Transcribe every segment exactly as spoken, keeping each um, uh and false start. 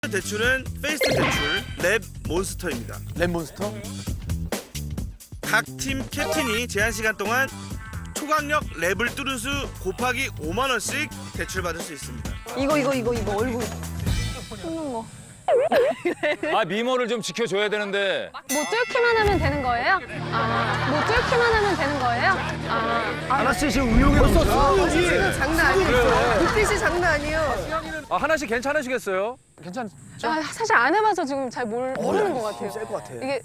대출은 페이스트 대출 랩 몬스터입니다. 랩 몬스터? 각 팀 캡틴이 제한 시간 동안 초강력 랩을 뚫을 수 곱하기 오만 원씩 대출 받을 수 있습니다. 이거 이거 이거 이거 얼굴 뚫는 거. 아 미모를 좀 지켜줘야 되는데. 뭐 뚫기만 하면 되는 거예요? 아, 뭐 뚫기만 하면 되는 거예요? 아, 하나 씨 지금 의욕이 없어. 지금 장난 아니에요. 눈빛이 장난 아니에요. 아 하나 씨 괜찮으시겠어요? 괜찮. 아, 사실 안 해봐서 지금 잘 몰, 모르는 것 같아요. 셀것 같아. 이게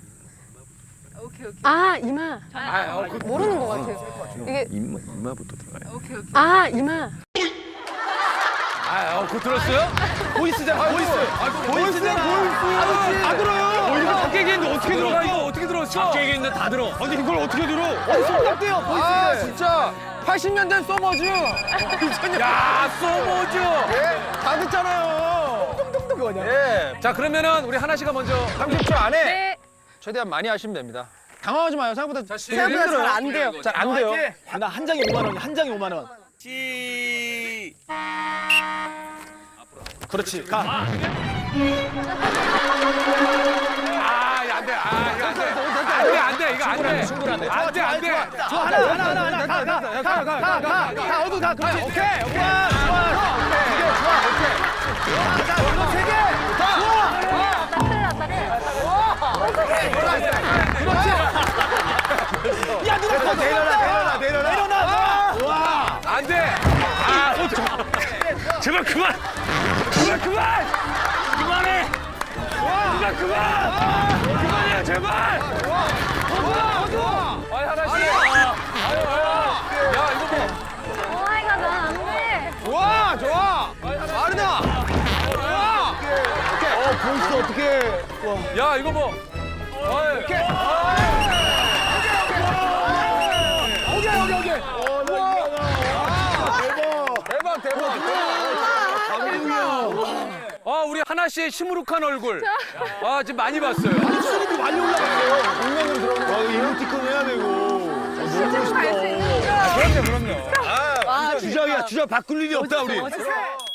아 이마 아, 어, 그, 모르는 것 같아요. 이게 이마 이마부터 들어가요. 아 이마 아, 어, 그거 들었어요? 보이스잖아, 보이스. 아, 보이스잖아. 보이스. 다 들어요. 어, 이거 밖에 얘기했는데 어떻게 들어가 이거 어떻게 들었어? 밖에 얘기했는데 다 들어. 아니 이걸 어떻게 들어? 어디서 깜대요 보이스. 아 진짜 팔십 년대 소머즈. 야, 소모즈. 예, 다 듣잖아요. 똥똥똥 그거냐? 예. 자 그러면은 우리 하나 씨가 먼저 삼십 초 안에 네. 최대한 많이 하시면 됩니다. 당황하지 마요. 생각보다 생각보다 잘 안 돼요. 잘 안 돼요. 나 한 장에 오만 원이 한 장에 오만 원. 시 그렇지. 가. 아, 야, 안 돼. 아, 이거 안 돼. 안 돼, 안 돼. 이거 안 돼. 충분한데. 안 돼, 안 돼. 좋아 하나 하나 하나 하나 가 가 가 가 가 가 가 어두 가 그렇지. 오케이 오케이. 좋아 좋아. 오케이 좋아 오케이. 자 이거 세 개. 자 좋아. 딱 틀렸다. 그렇지. 야 누가 더 내려놔 내려놔 내려놔 내려놔. 와. 안 돼. 아, 어, 제발 그만. 제발 그만. 그만해. 제발 그만. 그만해요, 제발. 아니 하나 씨. 아유, 아유. 야, 이거 뭐. 오마이갓 난안 돼. 좋아 좋아. 빠르다. 좋아. 오케이. 어 보이스 어떻게? 야, 이거 뭐. 어이. 오케이. 오케이 오케이 오케이. 대박 대박. 아, 우리 하나 씨의 시무룩한 얼굴. 아, 지금 많이 봤어요. 수입이 많이 올라갔어요. 공명으로 들어. 와 이모티콘 해야 되고. 실제로 갈 수 있는 거. 그럼요, 그럼요. 아, 주작이야 주작 바꿀 일이 없다 우리. 멋있어요.